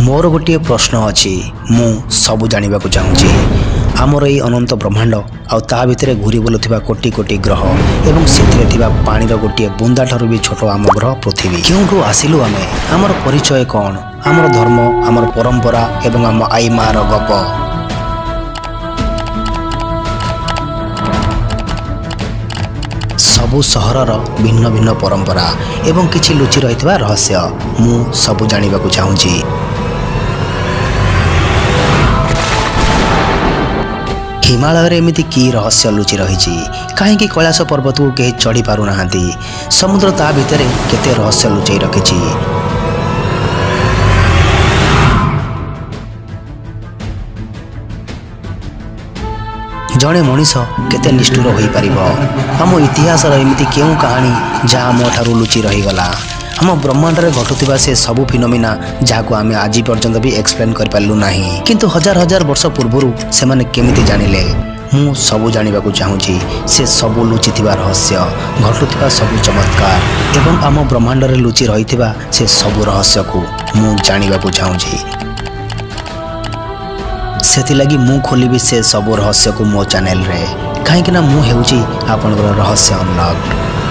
मोर गोटे प्रश्न अच्छी मु सबू जाना चाहूँगी आमर ये अनंत ब्रह्मांड आ भितर घूरी बुलुवा कोटि कोटि ग्रह एवं से पानी गोटे बुंदा ठारू भी छोट आम ग्रह पृथ्वी क्योंठू आसिलु आमे आमर परिचय कौन आमर धर्म आमर परंपरा एवं आम आई मार गप सबु सहरर भिन्न भिन्न परंपरा एवं किछि लुचि रहितबा रहस्य मु सबु जानिबाकु चाहूँगी। हिमालय रे एमिति की रहस्य लुचि रही कहीं कैलाश पर्वत को कहीं चढ़ी पारु नाहांती समुद्र ता भितर केते रहस्य लुचाई रखिछि। जड़े मनीष केते निष्ठुर हो पारिबो आम इतिहास एमिति केउ कहानी जहाँ आम ठारू लुचि रहीगला आम ब्रह्मांड रे घटुवा से सबु फिनोमिना जहाँ आम आज पर्यंत भी एक्सप्लेन कर पारलु नाही किंतु हजार हजार वर्ष पूर्व से माने केमिति जानिले मु सबु जानिबाकु चाहूँगी से सबु लुचिथिबा रहस्य घटुवा सबु चमत्कार एवं आम ब्रह्मांड रे लुचि रहिथिबा से सबु रहस्य को मु जानिबाकु चाहूँगी। सेथिलागी मु खोलिबी से सबु रहस्य को मो चैनल रे कहीं ना मु हेउची आपनकर रहस्य अनलॉक्ड।